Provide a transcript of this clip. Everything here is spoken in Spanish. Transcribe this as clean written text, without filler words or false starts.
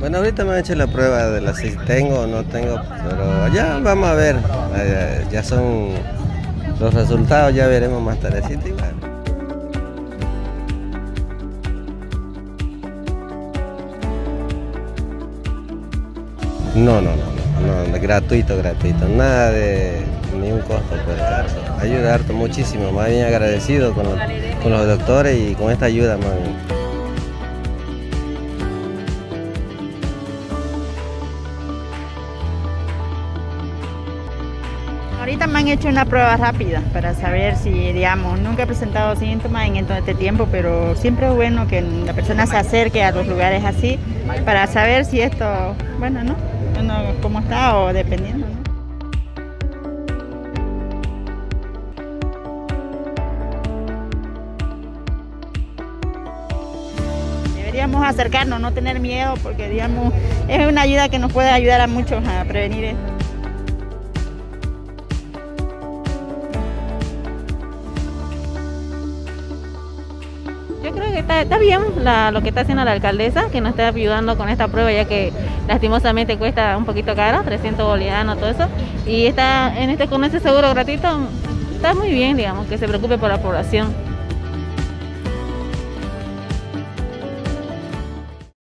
Bueno, ahorita me han hecho la prueba de la si tengo o no tengo, pero ya vamos a ver, ya son los resultados, ya veremos más tardecito igual. No, gratuito, nada de ningún costo, pues ayuda harto muchísimo, más bien agradecido con los doctores y con esta ayuda más bien. Ahorita me han hecho una prueba rápida para saber si, digamos, nunca he presentado síntomas en todo este tiempo, pero siempre es bueno que la persona se acerque a los lugares así para saber si esto, bueno, ¿no? Bueno, cómo está o dependiendo, ¿no? Deberíamos acercarnos, no tener miedo, porque, digamos, es una ayuda que nos puede ayudar a muchos a prevenir esto. Yo creo que está bien lo que está haciendo la alcaldesa, que nos está ayudando con esta prueba, ya que lastimosamente cuesta un poquito caro, 300 bolivianos, todo eso. Y con ese seguro gratuito está muy bien, digamos, que se preocupe por la población.